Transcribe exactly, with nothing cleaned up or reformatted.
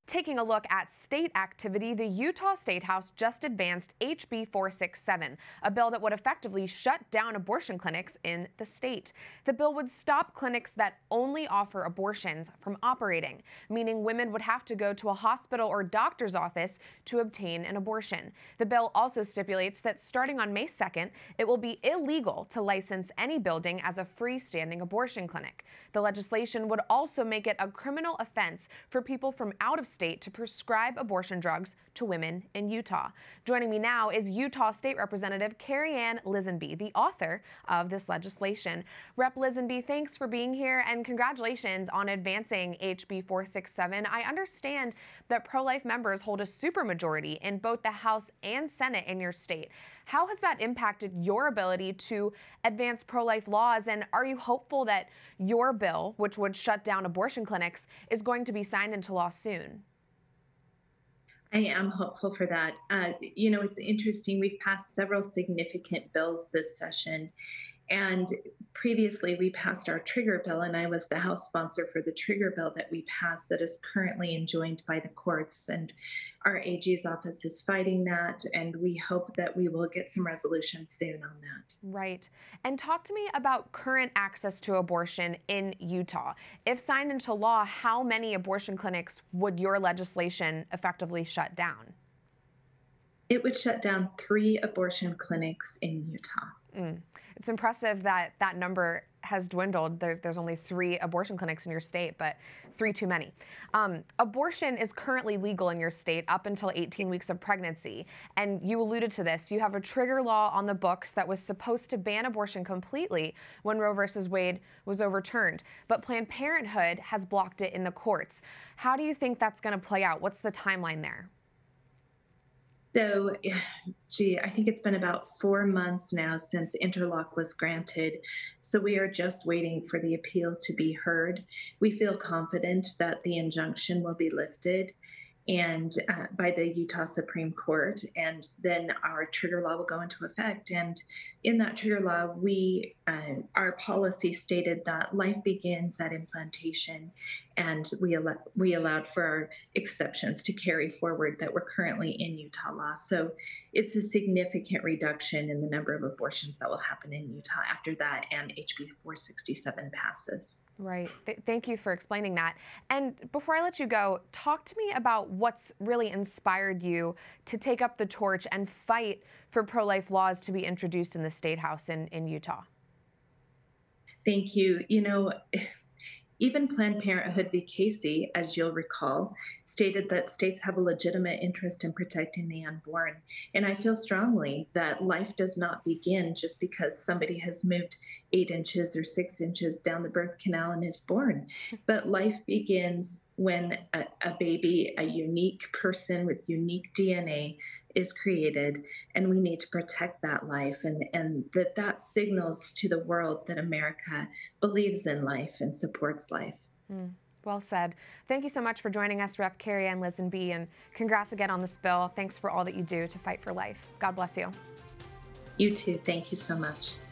Taking a look at state activity, the Utah Statehouse just advanced H B four sixty-seven, a bill that would effectively shut down abortion clinics in the state. The bill would stop clinics that only offer abortions from operating, meaning women would have to go to a hospital or doctor's office to obtain an abortion. The bill also stipulates that starting on May second, it will be illegal to license any building as a freestanding abortion clinic. The legislation would also make it a criminal offense for people from out of state to prescribe abortion drugs to women in Utah. Joining me now is Utah State Representative Karianne Lisonbee, the author of this legislation. Rep Lisonbee, thanks for being here and congratulations on advancing H B four sixty-seven. I understand that pro-life members hold a supermajority in both the House and Senate in your state. How has that impacted your ability to advance pro-life laws, and are you hopeful that your bill, which would shut down abortion clinics, is going to be signed into law soon? I am hopeful for that. Uh, you know, it's interesting. We've passed several significant bills this session. And previously, we passed our trigger bill, and I was the House sponsor for the trigger bill that we passed that is currently enjoined by the courts. And our A G's office is fighting that, and we hope that we will get some resolution soon on that. Right. And talk to me about current access to abortion in Utah. If signed into law, how many abortion clinics would your legislation effectively shut down? It would shut down three abortion clinics in Utah. Mm. It's impressive that that number has dwindled. There's, there's only three abortion clinics in your state, but three too many. Um, abortion is currently legal in your state up until eighteen weeks of pregnancy. And you alluded to this. You have a trigger law on the books that was supposed to ban abortion completely when Roe versus Wade was overturned. But Planned Parenthood has blocked it in the courts. How do you think that's going to play out? What's the timeline there? So, gee, I think it's been about four months now since interlock was granted. So we are just waiting for the appeal to be heard. We feel confident that the injunction will be lifted and uh, by the Utah Supreme Court, and then our trigger law will go into effect. And in that trigger law, we uh, our policy stated that life begins at implantation, and we al we allowed for our exceptions to carry forward that were currently in Utah law. So it's a significant reduction in the number of abortions that will happen in Utah after that and H B four sixty-seven passes. Right. Th thank you for explaining that. And before I let you go, talk to me about what's really inspired you to take up the torch and fight for pro-life laws to be introduced in the Statehouse in, in Utah. Thank you. You know, even Planned Parenthood v. Casey, as you'll recall, stated that states have a legitimate interest in protecting the unborn. And I feel strongly that life does not begin just because somebody has moved eight inches or six inches down the birth canal and is born. But life begins when a, a baby, a unique person with unique D N A, is created, and we need to protect that life, and, and that that signals to the world that America believes in life and supports life. Mm, well said. Thank you so much for joining us, Rep Karianne Lisonbee, and congrats again on this bill. Thanks for all that you do to fight for life. God bless you. You too. Thank you so much.